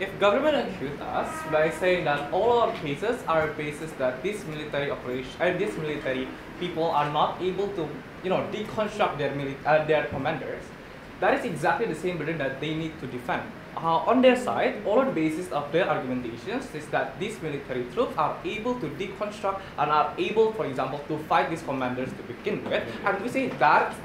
if government accuse us by saying that all our cases are bases that these military these military people are not able to, deconstruct their commanders, that is exactly the same burden that they need to defend. On their side, all the basis of their argumentations is that these military troops are able to deconstruct and are able, for example, to fight these commanders to begin with. And we say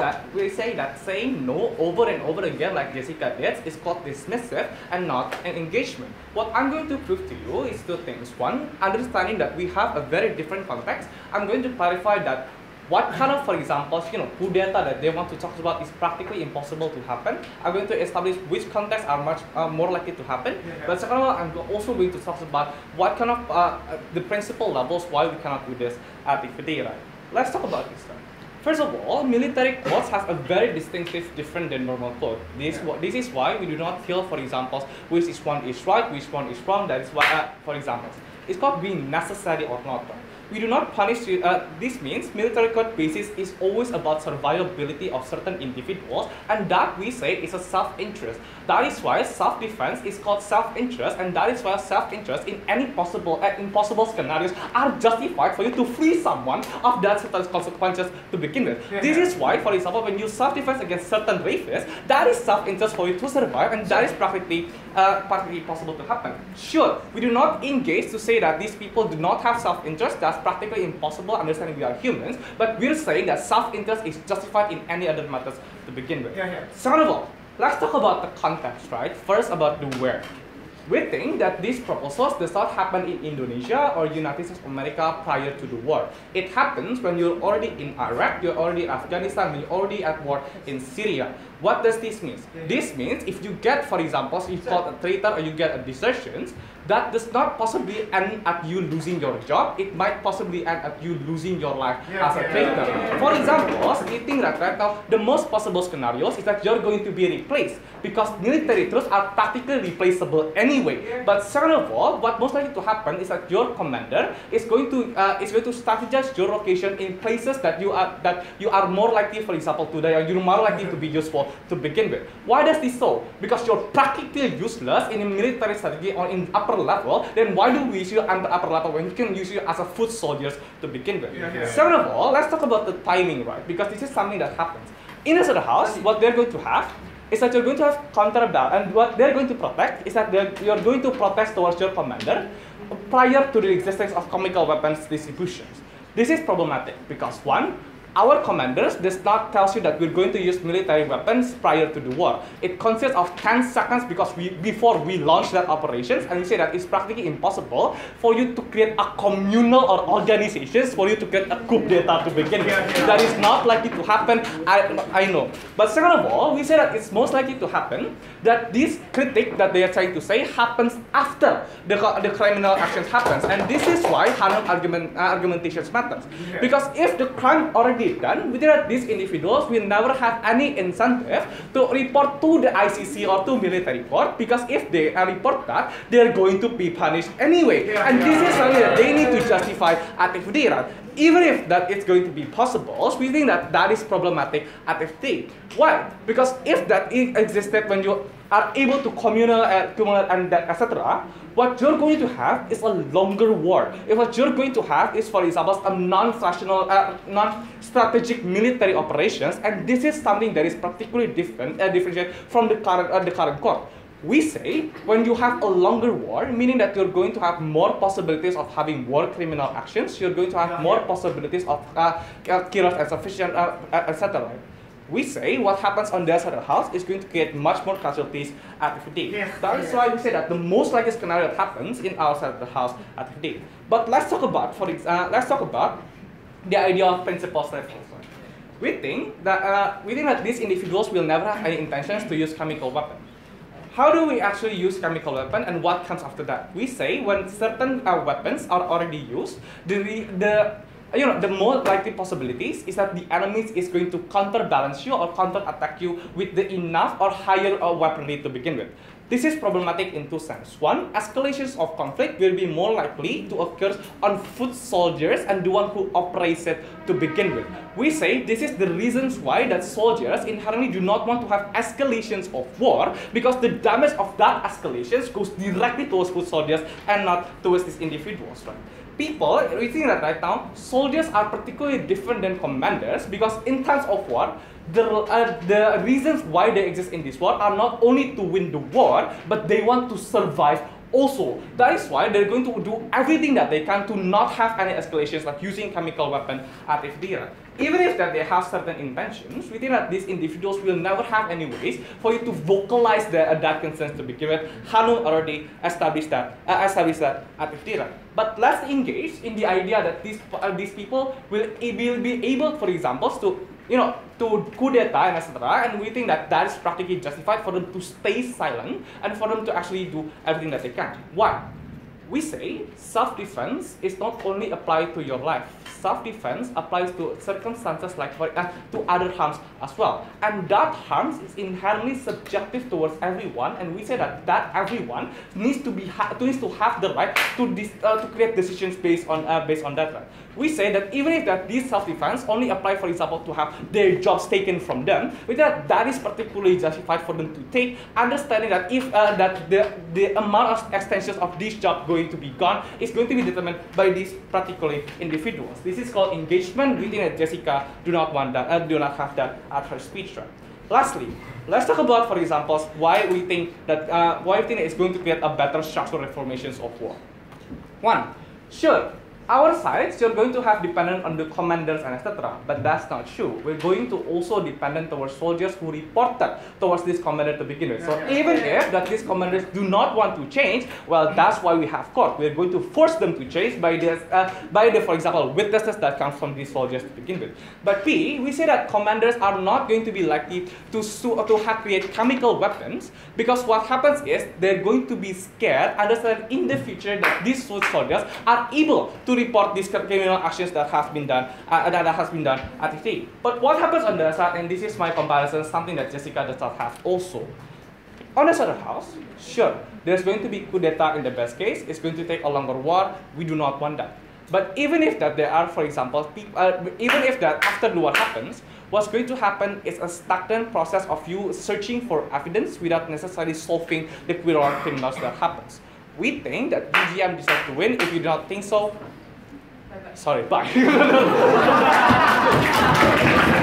that saying no over and over again, like Jessica did, is called dismissive and not an engagement. What I'm going to prove to you is two things. One, understanding that we have a very different context. I'm going to clarify that what kind of, for example, coup d'etat that they want to talk about is practically impossible to happen. I'm going to establish which contexts are much more likely to happen. But second of all, I'm also going to talk about what kind of the principal levels why we cannot do this at the right? Let's talk about this then. First of all, military codes has a very distinctive different than normal code. This is why we do not tell, for example, which one is right, which one is wrong. That is why, for example, it's called being necessary or not. We do not punish you. This means military code basis is always about survivability of certain individuals, and that we say is a self-interest. That is why self-defense is called self-interest, and that is why self-interest in any possible impossible scenarios are justified for you to free someone of that certain consequences to begin with. This is why, for example, when you self-defense against certain rapists, that is self-interest for you to survive, and that is practically possible to happen. Sure, we do not engage to say that these people do not have self-interest. That's practically impossible, understanding we are humans, but we're saying that self-interest is justified in any other methods to begin with. Second of all, let's talk about the context, right? First about the where. We think that these proposals does not happen in Indonesia or United States of America prior to the war. It happens when you're already in Iraq, you're already in Afghanistan, when you're already at war in Syria. What does this mean? This means if you get, for example, if you call a traitor or you get a desertion, that does not possibly end at you losing your job. It might possibly end at you losing your life as a traitor. For example, we think that right now the most possible scenarios is that you're going to be replaced because military troops are practically replaceable anyway. But second of all, what most likely to happen is that your commander is going to strategize your location in places that you are more likely, for example, to die, or you're more likely to be useful to begin with. Why does this so? Because you're practically useless in a military strategy or in upper level. Then why do we use you at the upper level when you can use you as a foot soldiers to begin with? Second of all, let's talk about the timing, right? Because this is something that happens. In a certain house, what they're going to have is that you're going to have counterbalance, and what they're going to protect is that you're going to protest towards your commander prior to the existence of chemical weapons distributions. This is problematic because one, our commanders does not tell you that we're going to use military weapons prior to the war. It consists of 10 seconds before we launch that operations, and we say that it's practically impossible for you to create a communal or organizations for you to get a coup d'etat to begin with. That is not likely to happen, I know. But second of all, we say that it's most likely to happen that this critique that they are trying to say happens after the criminal actions happens. And this is why Hanum argumentations matters. Because if the crime already done, we think that these individuals will never have any incentive to report to the ICC or to military court, because if they report that, they're going to be punished anyway. And this is something that they need to justify at FD. Even if that it's going to be possible, we think that that is problematic at FD. Why? Because if that existed when you are able to accumulate and that, etc., what you're going to have is a longer war. If what you're going to have is, for example, a non-national, non-strategic military operations, and this is something that is particularly different from the current court. We say when you have a longer war, meaning that you're going to have more possibilities of having war criminal actions, you're going to have more possibilities of killers and sufficient, etc. We say what happens on their side of the house is going to create much more casualties at FD. That is why we say that the most likely scenario that happens in our side of the house at FD. But let's talk about, the idea of principles. We think that these individuals will never have any intentions to use chemical weapons. How do we actually use chemical weapon, and what comes after that? We say when certain weapons are already used, the more likely possibilities is that the enemy is going to counterbalance you or counter-attack you with the enough or higher weaponry to begin with. This is problematic in two senses. One, escalations of conflict will be more likely to occur on foot soldiers and the one who operates it to begin with. We say this is the reasons why that soldiers inherently do not want to have escalations of war, because the damage of that escalations goes directly towards foot soldiers and not towards these individuals, right? People, we think that right now, soldiers are particularly different than commanders, because in times of war, the reasons why they exist in this war are not only to win the war, but they want to survive also. That is why they're going to do everything that they can to not have any escalations, like using chemical weapon activity. Even if that they have certain intentions, we think that these individuals will never have any ways for you to vocalize that concerns to begin with. Hanum already established that activity. But let's engage in the idea that these people will be able, for example, to coup d'etat and etc. And we think that that is practically justified for them to stay silent and for them to actually do everything that they can. Why? We say self-defense is not only applied to your life. Self-defense applies to circumstances like to other harms as well. And that harms is inherently subjective towards everyone, and we say that everyone needs to have the right to create decisions based on that right. We say that even if these self-defense only apply, for example, to have their jobs taken from them, we think that is particularly justified for them to take, understanding that if the amount of extensions of this job going to be gone is going to be determined by these particular individuals. This is called engagement. We think that Jessica do not want that, do not have that at her speech. Right? Lastly, let's talk about, for example, why we think it's going to create a better structural reformations of war. One, sure, our sides, you're going to have dependent on the commanders and etc. But that's not true. We're going to also dependent towards soldiers who reported towards this commander to begin with. So even if that these commanders do not want to change, well, that's why we have court. We're going to force them to change by the, for example, witnesses that come from these soldiers to begin with. But B, we say that commanders are not going to be likely to create chemical weapons, because what happens is they're going to be scared, understand in the future that these soldiers are able to report these criminal actions that has been done at the state. But what happens on the other side, and this is my comparison, something that Jessica does not have also. On the other house, sure, there's going to be coup d'etat in the best case. It's going to take a longer war. We do not want that. But even if that there are, for example, even if that after the war happens, what's going to happen is a stagnant process of you searching for evidence without necessarily solving the criminals that happens. We think that UGM deserves to win. If you do not think so, sorry, bye.